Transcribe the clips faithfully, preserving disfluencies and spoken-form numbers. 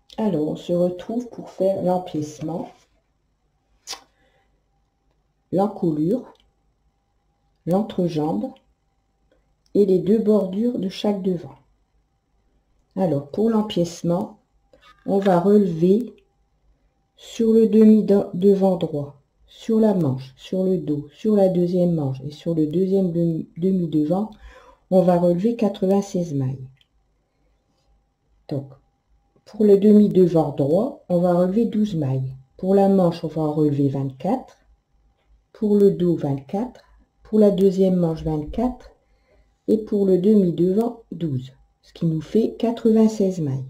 Alors, on se retrouve pour faire l'empiècement, l'encolure, l'entrejambe et les deux bordures de chaque devant. Alors, pour l'empiècement, on va relever sur le demi-devant droit, sur la manche, sur le dos, sur la deuxième manche et sur le deuxième demi-devant, on va relever quatre-vingt-seize mailles. Donc, pour le demi-devant droit, on va relever douze mailles. Pour la manche, on va en relever vingt-quatre. Pour le dos, vingt-quatre. Pour la deuxième manche, vingt-quatre. Et pour le demi-devant, douze. Ce qui nous fait quatre-vingt-seize mailles.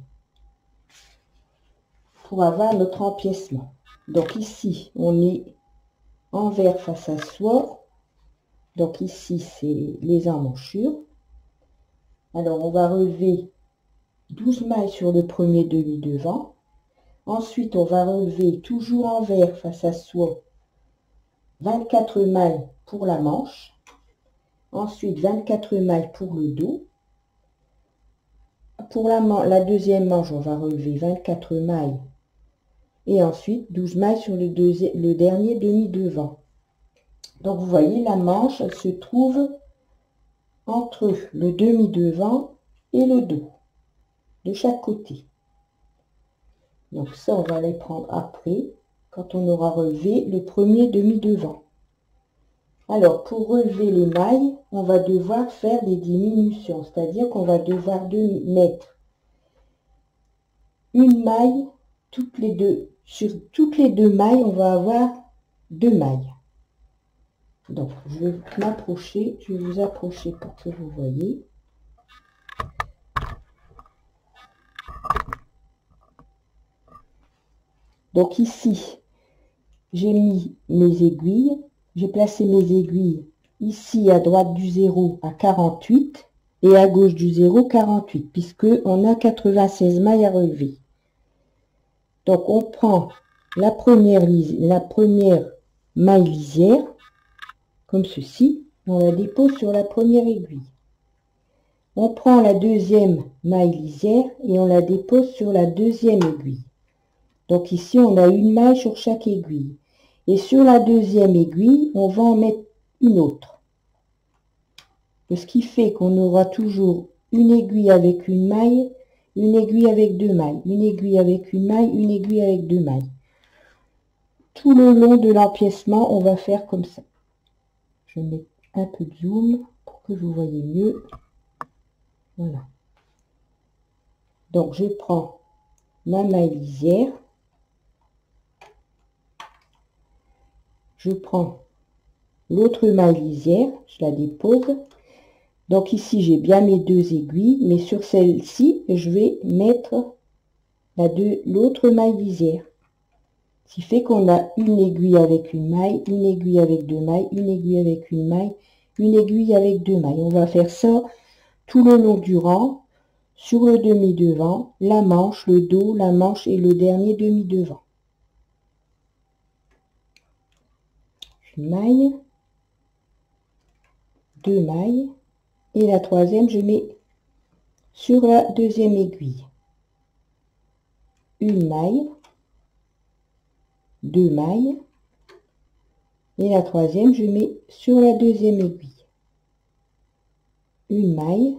Pour avoir notre empiècement. Donc ici, on est envers face à soi. Donc ici, c'est les emmanchures. Alors, on va relever douze mailles sur le premier demi-devant. Ensuite, on va relever toujours envers face à soi vingt-quatre mailles pour la manche. Ensuite, vingt-quatre mailles pour le dos. Pour la, la deuxième manche, on va relever vingt-quatre mailles. Et ensuite, douze mailles sur le, le dernier demi-devant. Donc, vous voyez, la manche, elle se trouve entre le demi-devant et le dos, de chaque côté. Donc, ça, on va les prendre après, quand on aura relevé le premier demi-devant. Alors, pour relever les mailles, on va devoir faire des diminutions, c'est-à-dire qu'on va devoir de mettre une maille toutes les deux. Sur toutes les deux mailles, on va avoir deux mailles. Donc, je vais m'approcher, je vais vous approcher pour que vous voyez. Donc ici, j'ai mis mes aiguilles. J'ai placé mes aiguilles ici à droite du zéro à quarante-huit et à gauche du zéro quarante-huit, puisque on a quatre-vingt-seize mailles à relever. Donc on prend la première, la première maille lisière, comme ceci, on la dépose sur la première aiguille. On prend la deuxième maille lisière et on la dépose sur la deuxième aiguille. Donc ici, on a une maille sur chaque aiguille. Et sur la deuxième aiguille, on va en mettre une autre. Ce qui fait qu'on aura toujours une aiguille avec une maille, une aiguille avec deux mailles, une aiguille avec une maille, une aiguille avec deux mailles. Tout le long de l'empiècement, on va faire comme ça. Je mets un peu de zoom pour que vous voyez mieux. Voilà. Donc, je prends ma maille lisière. Je prends l'autre maille lisière, je la dépose. Donc ici, j'ai bien mes deux aiguilles, mais sur celle-ci, je vais mettre l'autre maille lisière. Ce qui fait qu'on a une aiguille avec une maille, une aiguille avec deux mailles, une aiguille avec une maille, une aiguille avec deux mailles. On va faire ça tout le long du rang, sur le demi-devant, la manche, le dos, la manche et le dernier demi-devant. Une maille, deux mailles, et la troisième, je mets sur la deuxième aiguille. Une maille, deux mailles, et la troisième, je mets sur la deuxième aiguille. Une maille,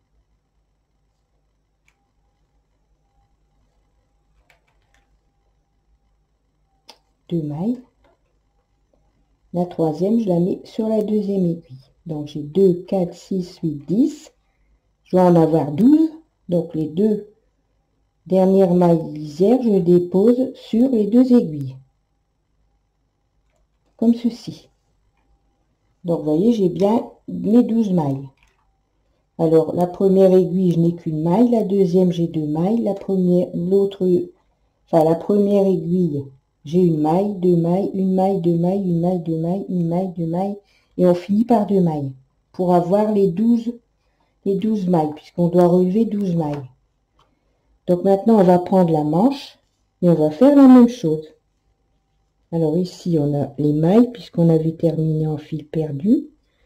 deux mailles, la troisième, je la mets sur la deuxième aiguille. Donc j'ai deux, quatre, six, huit, dix. Je dois en avoir douze. Donc les deux dernières mailles lisières, je dépose sur les deux aiguilles. Comme ceci. Donc vous voyez, j'ai bien mes douze mailles. Alors la première aiguille, je n'ai qu'une maille. La deuxième, j'ai deux mailles. La première, l'autre, enfin la première aiguille, j'ai une maille, deux mailles, une maille, deux mailles, une maille, deux mailles, une maille, deux mailles. Et on finit par deux mailles. Pour avoir les douze, les douze mailles, puisqu'on doit relever douze mailles. Donc maintenant, on va prendre la manche et on va faire la même chose. Alors ici, on a les mailles, puisqu'on avait terminé en fil perdu.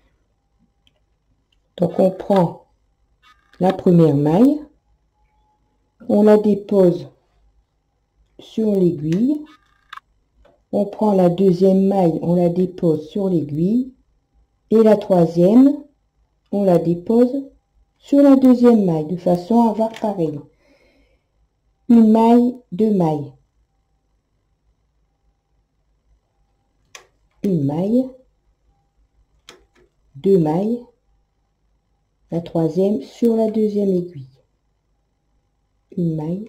Donc on prend la première maille, on la dépose sur l'aiguille. On prend la deuxième maille, on la dépose sur l'aiguille. Et la troisième, on la dépose sur la deuxième maille, de façon à avoir pareil. Une maille, deux mailles. Une maille, deux mailles. La troisième sur la deuxième aiguille. Une maille,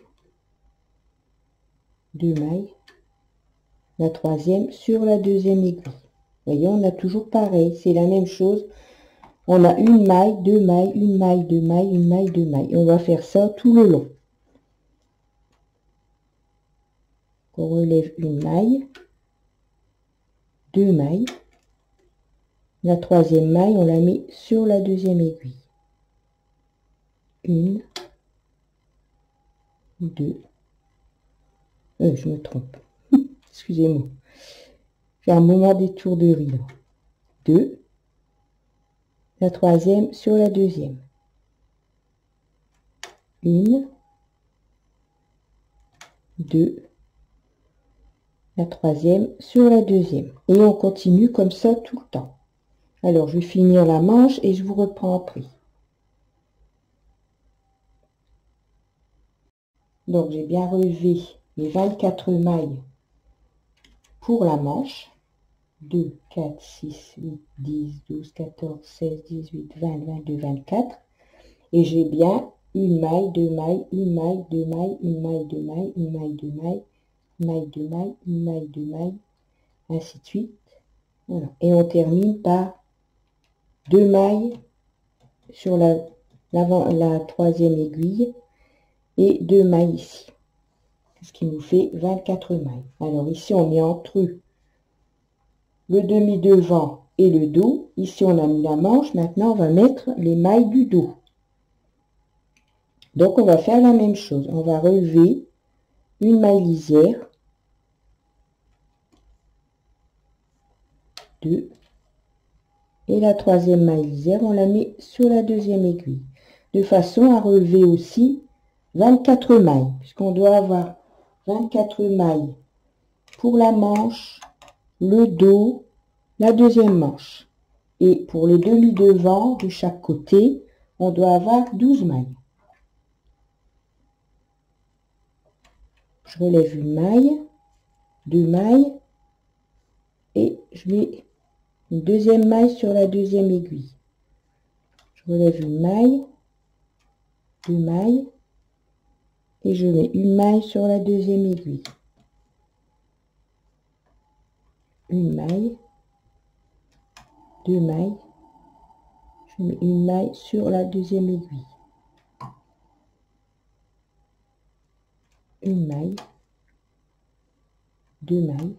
deux mailles. La troisième sur la deuxième aiguille. Vous voyez, on a toujours pareil, c'est la même chose. On a une maille, deux mailles, une maille, deux mailles, une maille, deux mailles. Et on va faire ça tout le long. On relève une maille, deux mailles. La troisième maille, on la met sur la deuxième aiguille. Une, deux. Euh, je me trompe. Excusez-moi. J'ai un moment d'étourderie là. Deux. La troisième sur la deuxième. Une, deux. La troisième sur la deuxième. Et on continue comme ça tout le temps. Alors, je vais finir la manche et je vous reprends après. Donc, j'ai bien relevé les vingt-quatre mailles pour la manche. deux, quatre, six, huit, dix, douze, quatorze, seize, dix-huit, vingt, vingt-deux, vingt-quatre. Et j'ai bien une maille, deux mailles, une maille, deux mailles, une maille, deux mailles, une maille, deux mailles, une maille, deux mailles, une maille, deux mailles, ainsi de suite. Voilà. Et on termine par deux mailles sur la, la, la troisième aiguille et deux mailles ici. Ce qui nous fait vingt-quatre mailles. Alors ici, on est entre le demi devant et le dos. Ici, on a mis la manche. Maintenant, on va mettre les mailles du dos. Donc, on va faire la même chose. On va relever une maille lisière. Deux. Et la troisième maille lisière, on la met sur la deuxième aiguille. De façon à relever aussi vingt-quatre mailles. Puisqu'on doit avoir vingt-quatre mailles pour la manche, le dos, la deuxième manche. Et pour les demi devant de chaque côté, on doit avoir douze mailles. Je relève une maille, deux mailles, et je mets une deuxième maille sur la deuxième aiguille. Je relève une maille, deux mailles, et je mets une maille sur la deuxième aiguille. Une maille, deux mailles, je mets une maille sur la deuxième aiguille. Une maille, deux mailles,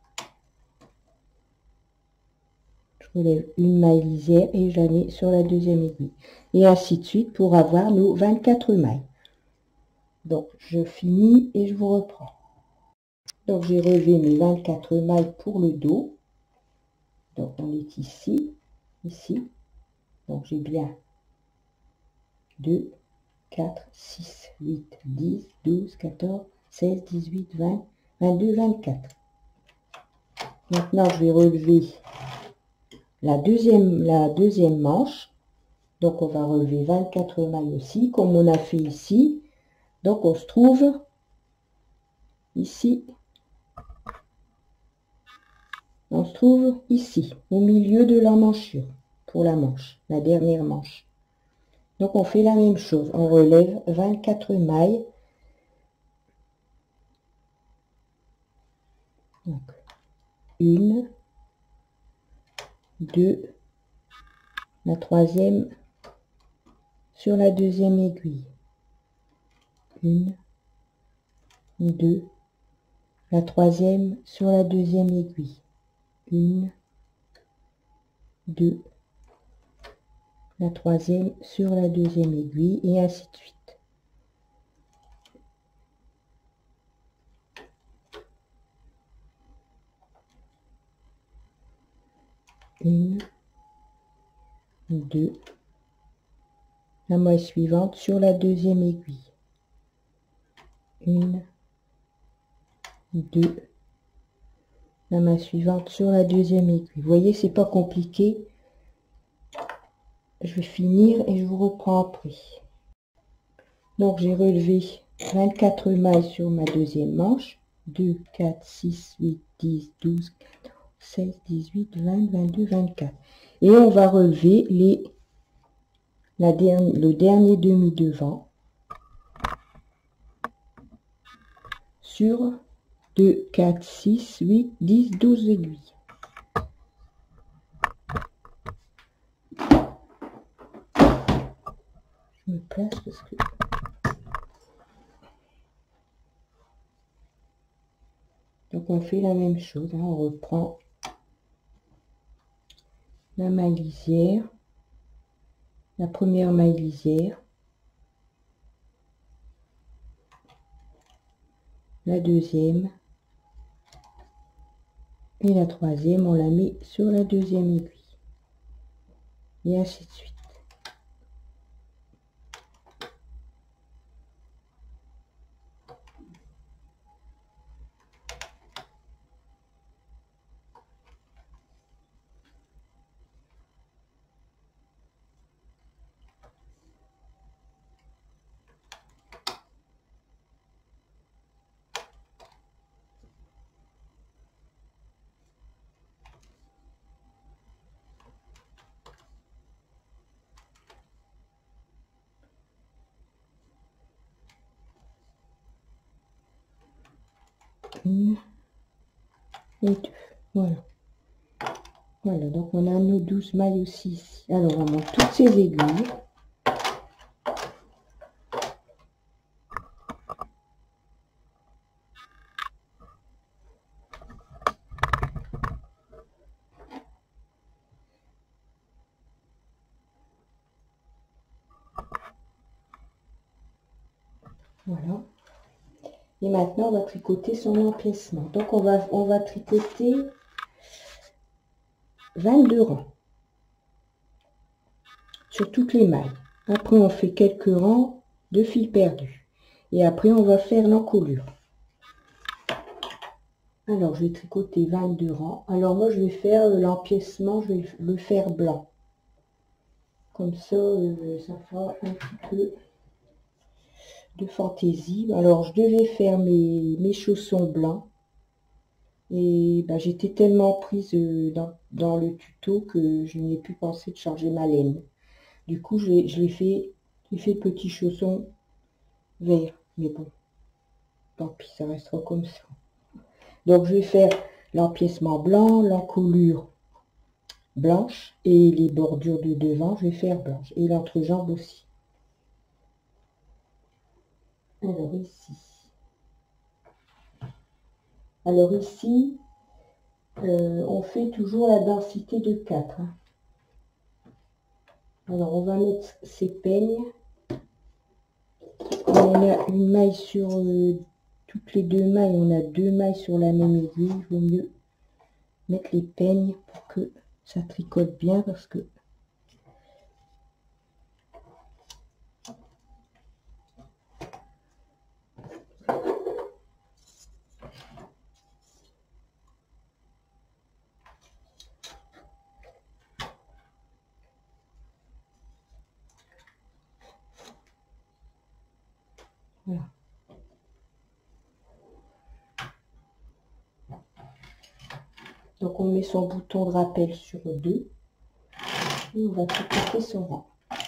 je relève une maille lisière et je la mets sur la deuxième aiguille. Et ainsi de suite pour avoir nos vingt-quatre mailles. Donc, je finis et je vous reprends. Donc, j'ai relevé mes vingt-quatre mailles pour le dos. Donc, on est ici, ici. Donc, j'ai bien deux, quatre, six, huit, dix, douze, quatorze, seize, dix-huit, vingt, vingt-deux, vingt-quatre. Maintenant, je vais relever la deuxième, la deuxième manche. Donc, on va relever vingt-quatre mailles aussi, comme on a fait ici. Donc, on se trouve ici. On se trouve ici, au milieu de l'emmanchure, pour la manche, la dernière manche. Donc, on fait la même chose. On relève vingt-quatre mailles. Donc, une, deux, la troisième sur la deuxième aiguille. Une, deux, la troisième sur la deuxième aiguille. Une, deux, la troisième sur la deuxième aiguille, et ainsi de suite. Une, deux, la maille suivante sur la deuxième aiguille. Une, deux, la maille suivante sur la deuxième aiguille. Vous voyez, c'est pas compliqué. Je vais finir et je vous reprends après. Donc j'ai relevé vingt-quatre mailles sur ma deuxième manche. deux, quatre, six, huit, dix, douze, quatorze, seize, dix-huit, vingt, vingt-deux, vingt-quatre. Et on va relever les, la dernière, le dernier demi devant sur deux, quatre, six, huit, dix, douze aiguilles. Je me place parce que donc on fait la même chose, hein, on reprend la maille lisière, la première maille lisière, la deuxième et la troisième, on la met sur la deuxième aiguille et ainsi de suite. Une et deux, voilà. Voilà, donc on a nos douze mailles aussi ici. Alors on monte toutes ces aiguilles. Voilà. Et maintenant on va tricoter son empiècement. Donc on va on va tricoter vingt-deux rangs sur toutes les mailles. Après on fait quelques rangs de fil perdu. Et après on va faire l'encolure. Alors je vais tricoter vingt-deux rangs. Alors moi je vais faire l'empiècement, je vais le faire blanc. Comme ça, euh, ça fera un petit peu de fantaisie. Alors je devais faire mes, mes chaussons blancs. Et ben, j'étais tellement prise euh, dans, dans le tuto que je n'ai plus pensé de changer ma laine. Du coup, je, je l'ai fait, j'ai fait petit chausson vert. Mais bon, tant pis, ça restera comme ça. Donc je vais faire l'empiècement blanc, l'encolure blanche et les bordures de devant, je vais faire blanche. Et l'entrejambe aussi. Alors ici. Alors ici, euh, on fait toujours la densité de quatre. Hein. Alors on va mettre ces peignes. On a une maille sur euh, toutes les deux mailles, on a deux mailles sur la même aiguille. Il vaut mieux mettre les peignes pour que ça tricote bien parce que voilà. Donc on met son bouton de rappel sur deux et on va tricoter son rang.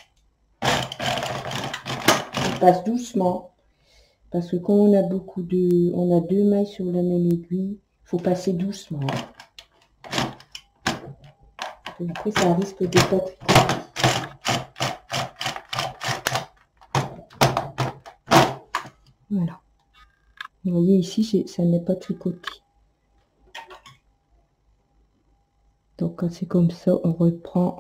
On passe doucement parce que quand on a beaucoup de, on a deux mailles sur la même aiguille, il faut passer doucement. Et après ça risque de pas tricoter. Voilà. Vous voyez ici, ça n'est pas tricoté. Donc quand c'est comme ça, on reprend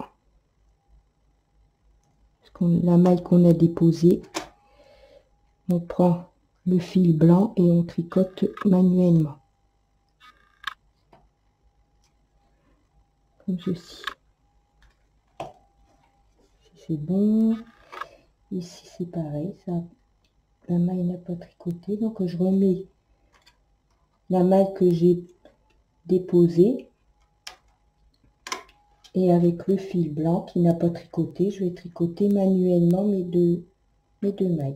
la maille qu'on a déposée. On prend le fil blanc et on tricote manuellement. Comme ceci. C'est bon. Ici c'est pareil, ça, la maille n'a pas tricoté, donc je remets la maille que j'ai déposée. Et avec le fil blanc qui n'a pas tricoté, je vais tricoter manuellement mes deux, mes deux mailles.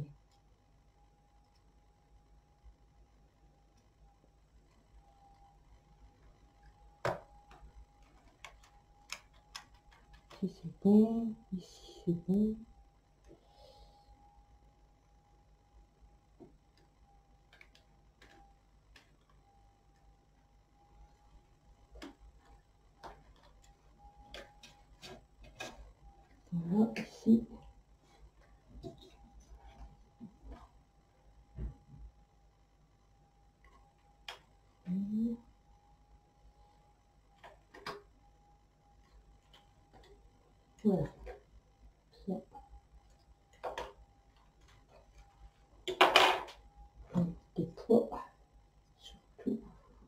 Ici c'est bon, ici c'est bon. Voilà, ici. Voilà. Ça. On déploie surtout.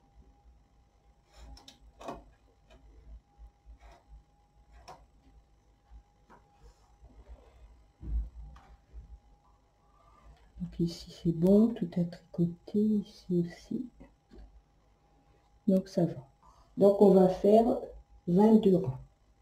Donc ici c'est bon, tout a tricoté, ici aussi. Donc ça va. Donc on va faire vingt-deux rangs.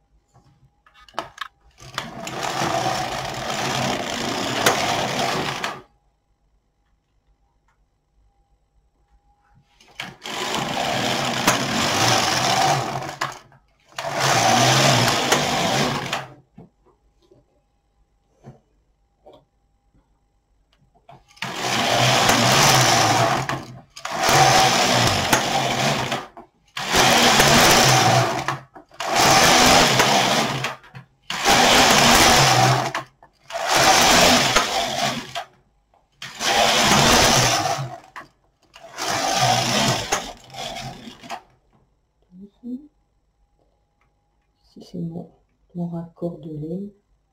Ici c'est mon, mon raccord de laine.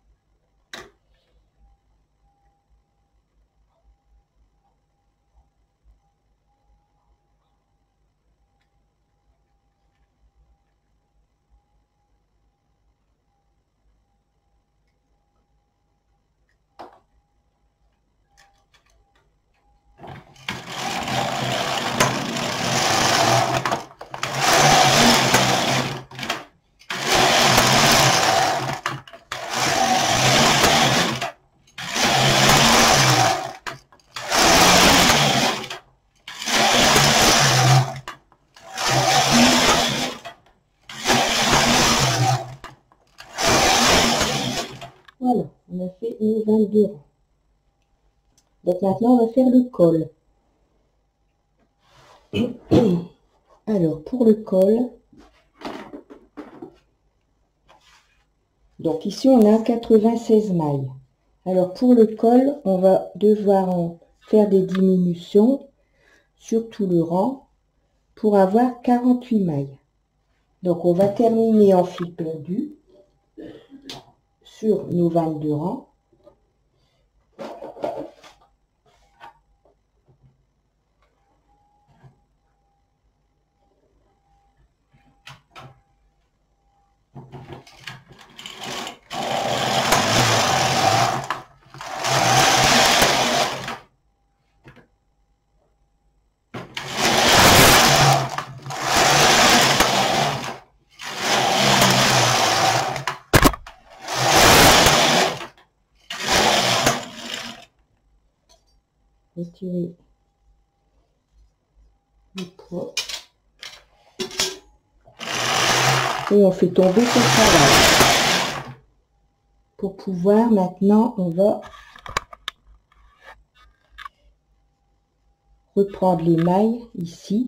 Voilà, on a fait nos vingt-deux rangs. Donc maintenant, on va faire le col. Alors, pour le col, donc ici, on a quatre-vingt-seize mailles. Alors, pour le col, on va devoir en faire des diminutions sur tout le rang pour avoir quarante-huit mailles. Donc, on va terminer en fil perdu sur nos vingt-deux rangs. Retirer le poids et on fait tomber son travail. Pour pouvoir maintenant, on va reprendre les mailles ici,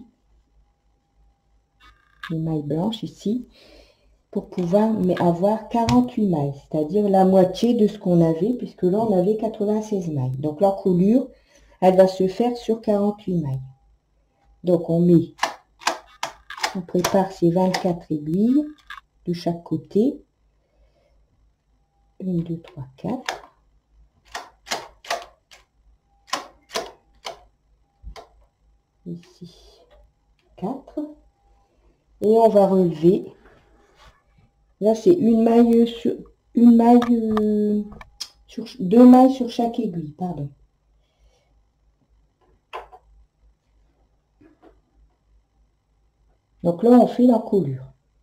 les mailles blanches ici, pour pouvoir mais avoir quarante-huit mailles, c'est-à-dire la moitié de ce qu'on avait, puisque là on avait quatre-vingt-seize mailles. Donc l'encolure, elle va se faire sur quarante-huit mailles. Donc on met, on prépare ces vingt-quatre aiguilles de chaque côté. un, deux, trois, quatre. Ici, quatre. Et on va relever. Là, c'est une maille sur une maille euh, sur deux mailles sur chaque aiguille, pardon. Donc là, on fait l'encolure.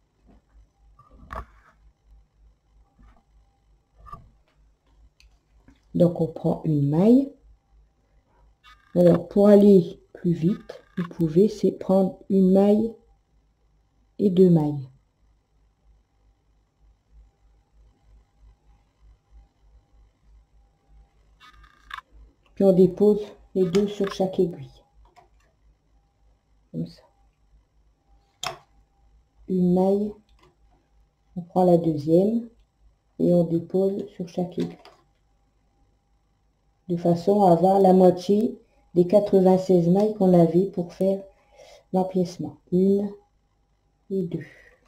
Donc on prend une maille. Alors pour aller plus vite, vous pouvez c'est prendre une maille et deux mailles. Puis on dépose les deux sur chaque aiguille. Comme ça. Une maille, on prend la deuxième et on dépose sur chaque aiguille. De façon à avoir la moitié des quatre-vingt-seize mailles qu'on avait pour faire l'empiècement. Une et deux.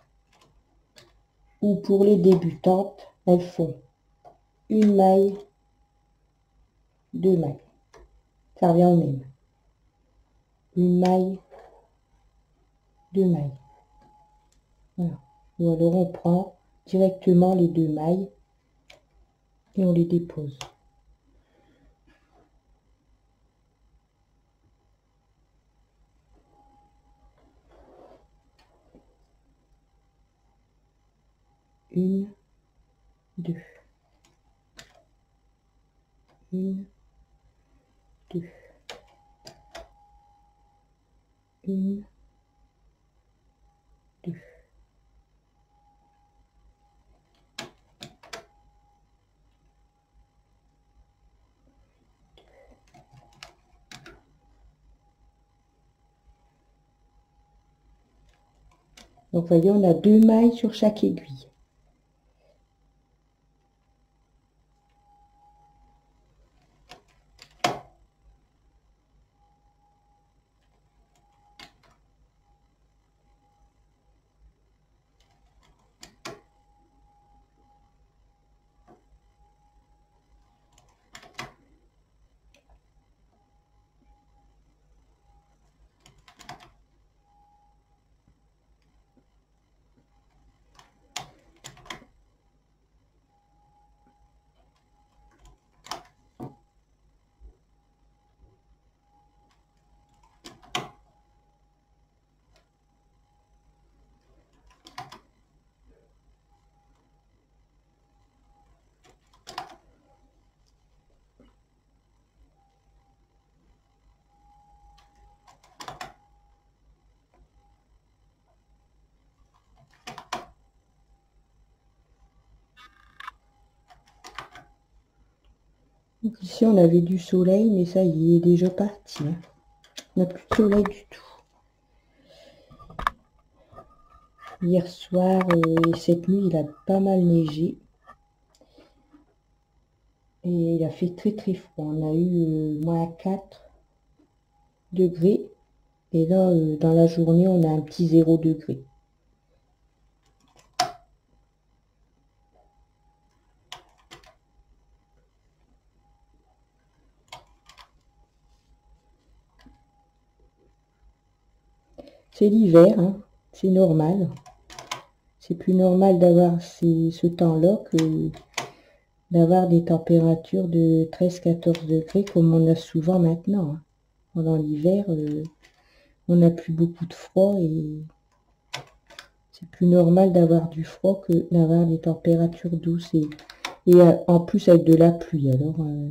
Ou pour les débutantes, elles font une maille, deux mailles. Ça revient au même. Une maille, deux mailles. Voilà. Ou alors on prend directement les deux mailles et on les dépose. Une, deux. Une, deux. Une, deux. Donc, voyez, on a deux mailles sur chaque aiguille. Donc ici, on avait du soleil, mais ça y est déjà parti. Hein. On n'a plus de soleil du tout. Hier soir euh, et cette nuit, il a pas mal neigé. Et il a fait très très froid. On a eu euh, moins quatre degrés. Et là, euh, dans la journée, on a un petit zéro degré. C'est l'hiver, hein. C'est normal. C'est plus normal d'avoir ce temps-là que d'avoir des températures de treize à quatorze degrés comme on a souvent maintenant. Hein. Pendant l'hiver, euh, on n'a plus beaucoup de froid et c'est plus normal d'avoir du froid que d'avoir des températures douces et, et euh, en plus avec de la pluie. Alors, euh,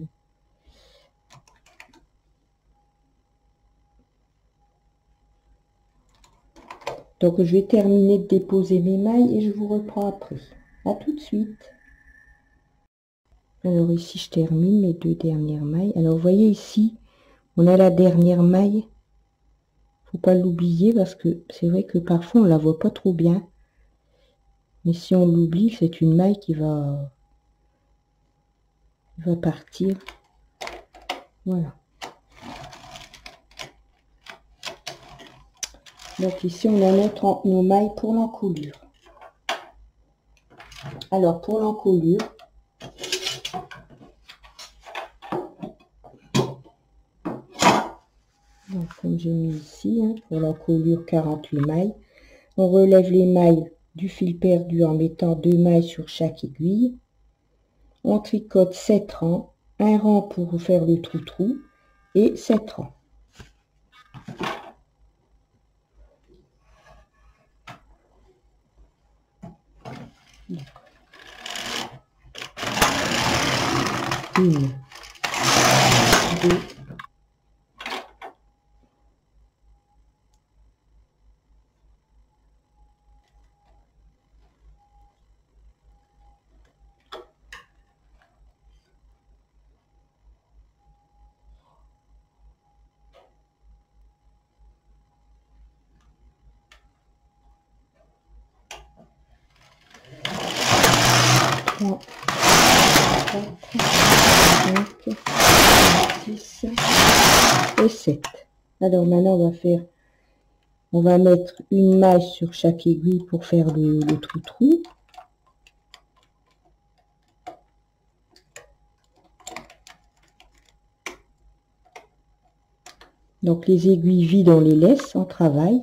donc je vais terminer de déposer mes mailles et je vous reprends après. À tout de suite. Alors ici je termine mes deux dernières mailles. Alors vous voyez ici, on a la dernière maille. Faut pas l'oublier parce que c'est vrai que parfois on la voit pas trop bien. Mais si on l'oublie, c'est une maille qui va, qui va partir. Voilà. Donc ici on a notre, nos mailles pour l'encolure. Alors pour l'encolure, donc comme j'ai mis ici, hein, pour l'encolure quarante-huit mailles, on relève les mailles du fil perdu en mettant deux mailles sur chaque aiguille. On tricote sept rangs, un rang pour faire le trou-trou et sept rangs. Une, deux, trois, quatre, cinq, six et sept. Alors maintenant on va faire, on va mettre une maille sur chaque aiguille pour faire le, le trou-trou. Donc les aiguilles vides on les laisse en travail.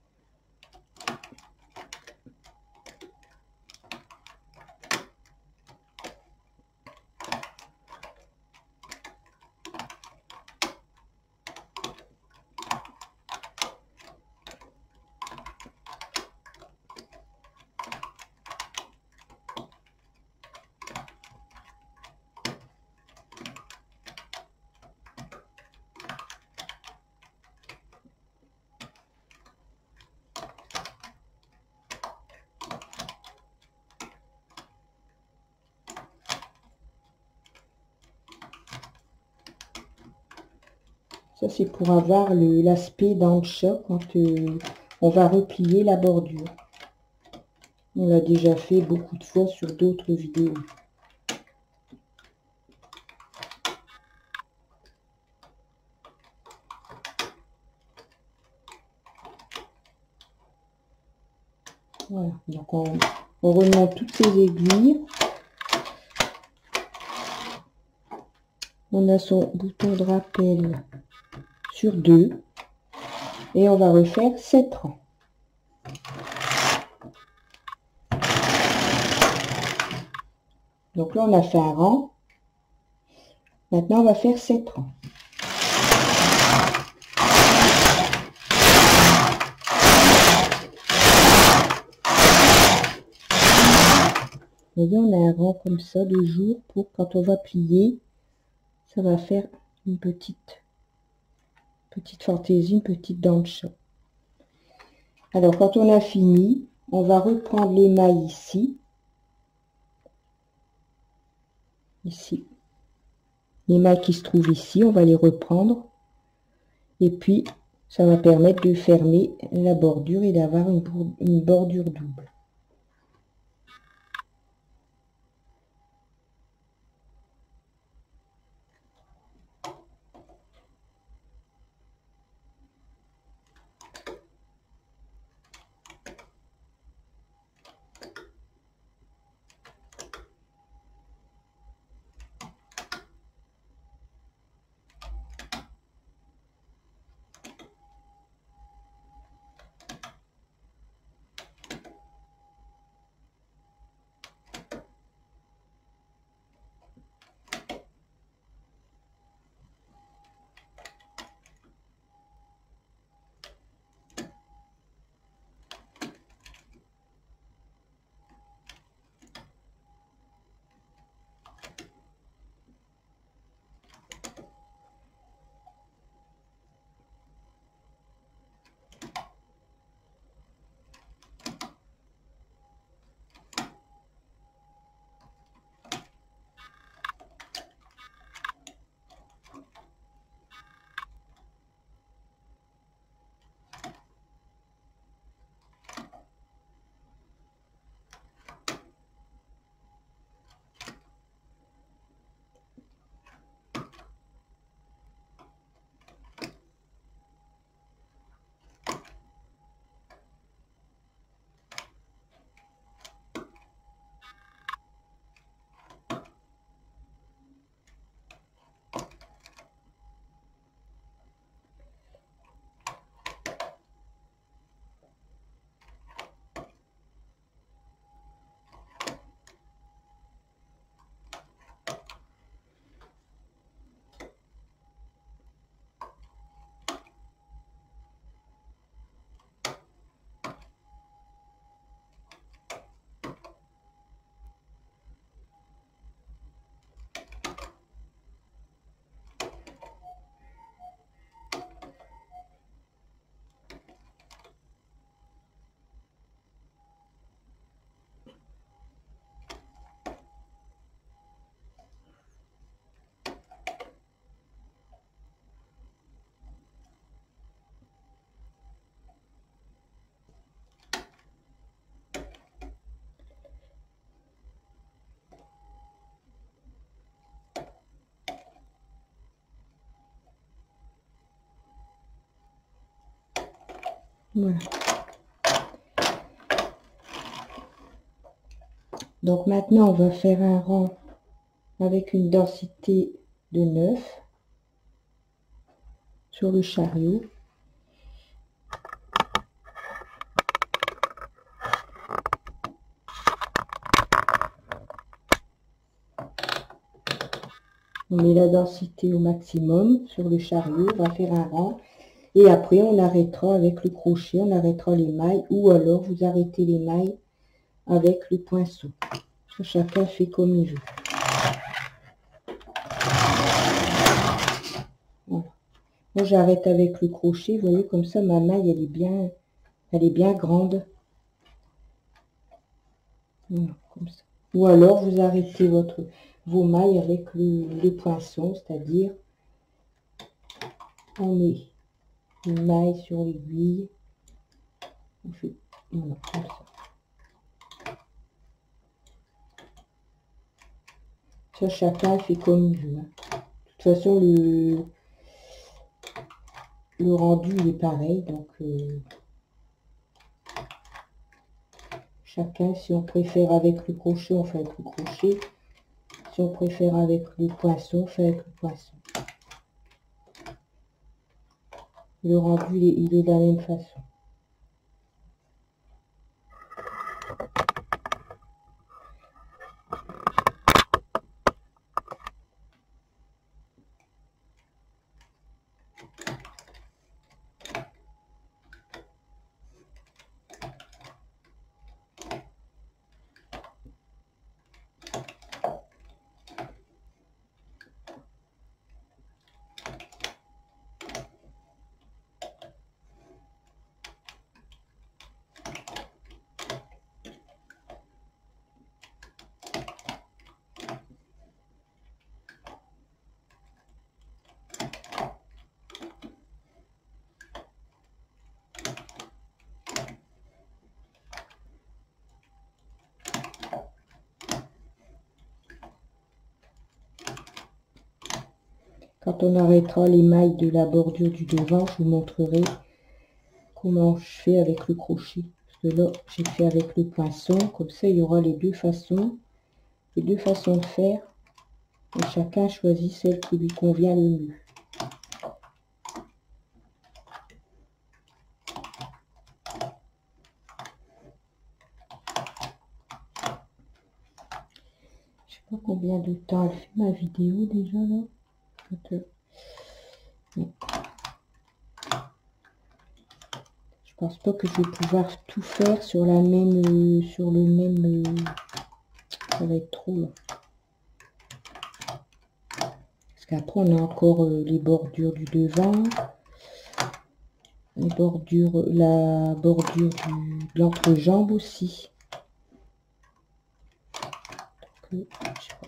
Ça, c'est pour avoir l'aspect dans le choc quand euh, on va replier la bordure. On l'a déjà fait beaucoup de fois sur d'autres vidéos. Voilà, donc on, on remonte toutes ces aiguilles. On a son bouton de rappel sur deux et on va refaire sept rangs. Donc là on a fait un rang. Maintenant on va faire sept rangs. Vous voyez, on a un rang comme ça de jour pour quand on va plier, ça va faire une petite petite fantaisie, une petite dent de chat. Alors quand on a fini, on va reprendre les mailles ici, ici, les mailles qui se trouvent ici, on va les reprendre et puis ça va permettre de fermer la bordure et d'avoir une, une bordure double. Voilà. Donc maintenant, on va faire un rang avec une densité de neuf sur le chariot. On met la densité au maximum sur le chariot, on va faire un rang. Et après, on arrêtera avec le crochet, on arrêtera les mailles, ou alors vous arrêtez les mailles avec le poinçon. Chacun fait comme il veut. Voilà. Moi, j'arrête avec le crochet, vous voyez, comme ça, ma maille, elle est bien, elle est bien grande. Voilà, comme ça. Ou alors, vous arrêtez votre, vos mailles avec le, le poinçon, c'est-à-dire, on met une maille sur l'aiguille. On fait, voilà, comme ça. Ça, chacun fait comme il veut. Hein. De toute façon, le, le rendu il est pareil. Donc, euh, chacun, si on préfère avec le crochet, on fait avec le crochet. Si on préfère avec le poinçon, on fait avec le poinçon. Le rendu, il est, il est de la même façon. Quand on arrêtera les mailles de la bordure du devant, je vous montrerai comment je fais avec le crochet. Parce que là, j'ai fait avec le poinçon. Comme ça, il y aura les deux façons. Les deux façons de faire. Et chacun choisit celle qui lui convient le mieux. Je sais pas combien de temps elle fait ma vidéo déjà là. Bon. Je pense pas que je vais pouvoir tout faire sur la même, sur le même. Ça va être trop là. Parce qu'après on a encore les bordures du devant, les bordures, la bordure du, de l'entrejambe aussi. Donc, je sais pas.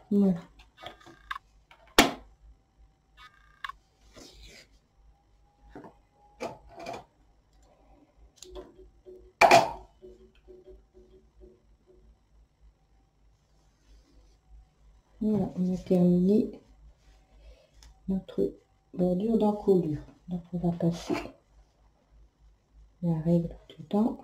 Voilà. Voilà, on a terminé notre bordure d'encolure. Donc on va passer la règle dedans.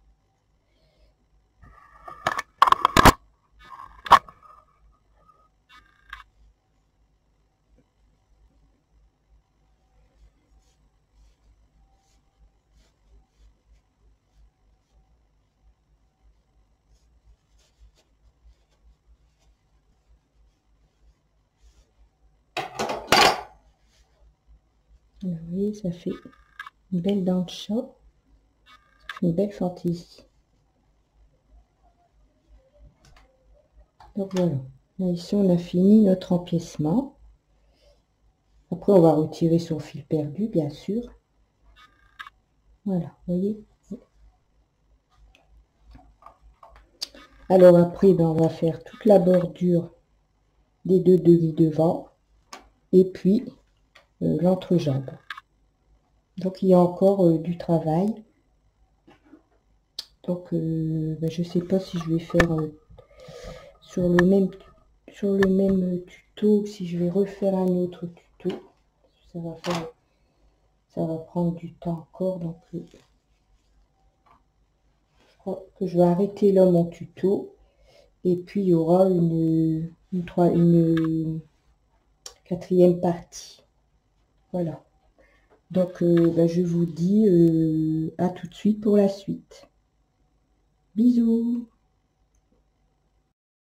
Vous voyez, ça fait une belle dent de chat, une belle fantaisie. Donc voilà, là ici on a fini notre empiècement. Après on va retirer son fil perdu, bien sûr. Voilà, vous voyez. Alors après, ben, on va faire toute la bordure des deux demi devant et puis euh, l'entrejambe. Donc il y a encore euh, du travail. Donc euh, ben, je sais pas si je vais faire euh, sur le même sur le même tuto, si je vais refaire un autre tuto. Ça va faire, ça va prendre du temps encore, donc euh, je crois que je vais arrêter là mon tuto. Et puis il y aura une, une, une, une quatrième partie. Voilà. Donc euh, ben, je vous dis euh, à tout de suite pour la suite. Bisous.